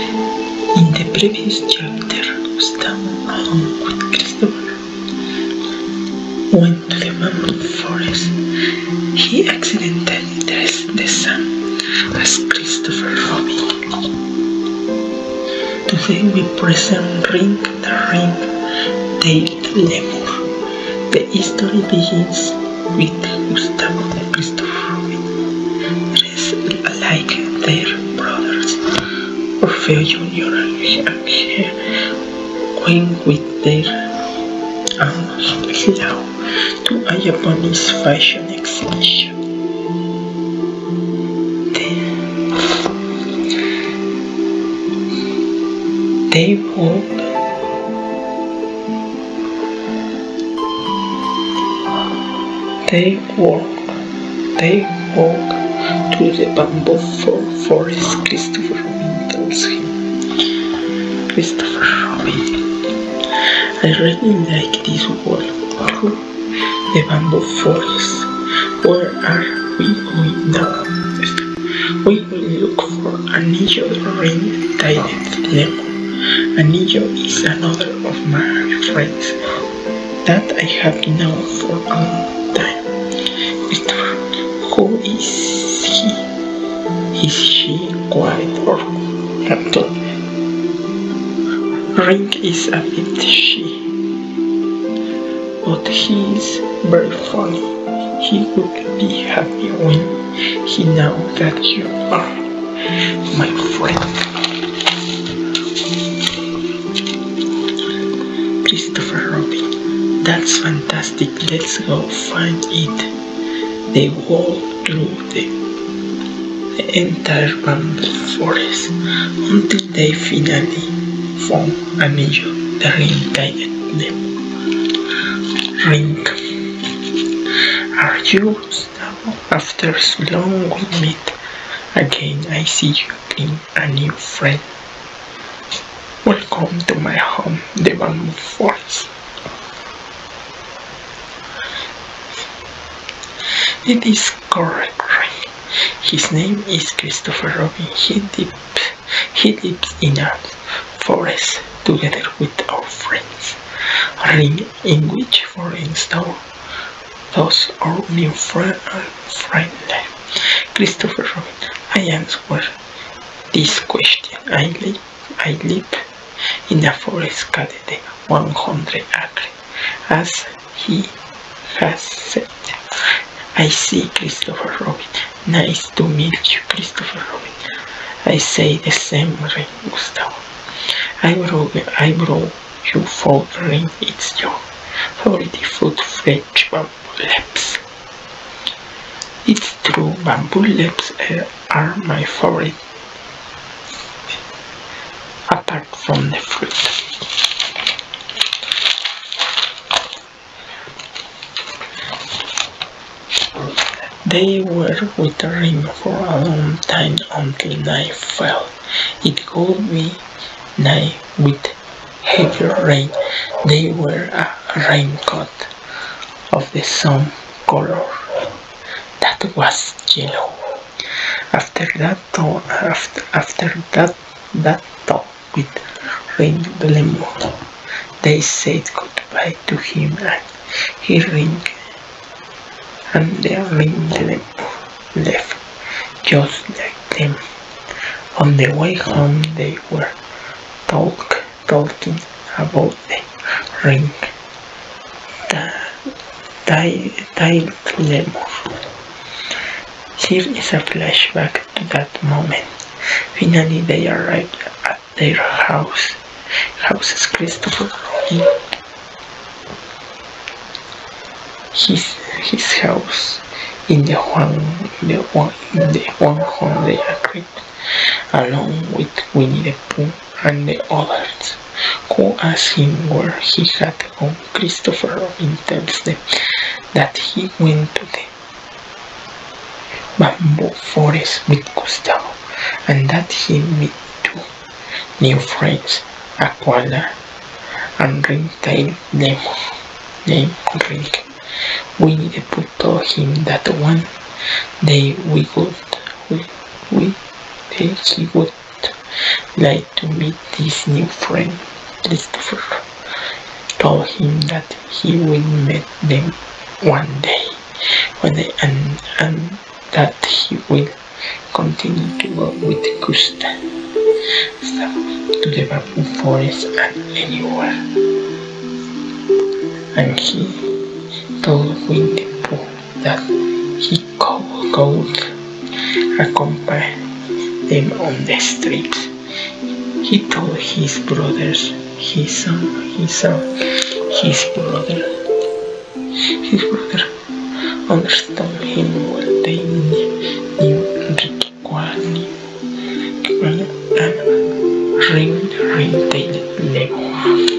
In the previous chapter, Gustavo, along with Christopher, went to the bamboo forest. He accidentally dressed the sun as Christopher Robin. Today we present Ring the Ring-tailed Lemur. The history begins with Gustavo and Christopher Robin, dressed like their brothers. Orfeo Jr. went with their Aunt Xilaou to a Japanese fashion exhibition. They walk through the bamboo forest. Christopher Robin tells him, Christopher Robin, I really like this walk through the bamboo forest. Where are we going now? We will look for Anillo the ring-tailed lemur. Anillo is another of my friends that I have known for a long time. Christopher, who is he? Is she quiet or active? Ring is a bit shy, but he is very funny. He would be happy when he knows that you are my friend. Christopher Robin, that's fantastic, let's go find it. They walk through the entire bamboo forest until they finally found Anillo, the ring-tailed lemur. Ring, are you Gustavo? After so long we meet again. I see you being a new friend. Welcome to my home, the bamboo forest. It is correct, Ring. His name is Christopher Robin. He lives in a forest together with our friends. Ring, in which forest does our new friend live? Christopher Robin, I answer this question. I live in a forest called the 100 acre, as he has said. I see, Christopher Robin. Nice to meet you, Christopher Robin. I say the same, Ring, Gustavo. I brought you food, Ring. It's your favorite food, fresh bamboo leaves. It's true, bamboo leaves are my favorite, apart from the fruit. They were with the Ring for a long time until night fell. It could be night with heavy rain. They wear a raincoat of the same color, that was yellow. After that talk with Ring the Lemur, they said goodbye to him, and he and the Ring the Lemur left just like them. On the way home they were talking about the Ring tailed Lemur. Here is a flashback to that moment. Finally they arrived at their houses. Christopher Robin, his house in the 100 acre, along with Winnie the Pooh and the others, who asked him where he had gone. Christopher Robin tells them that he went to the bamboo forest with Gustavo, and that he met two new friends, a koala and ring-tailed lemur named Ring. Winnie the Pooh told him that one day he would like to meet his new friend. Christopher told him that he will meet them one day, and that he will continue to go with Gustavo to the bamboo forest and anywhere. And he told Winnie the Pooh that he could accompany them on the trips. He told his brothers his brother understood him well. They knew Ricky Quani and ring-tailed Lemur.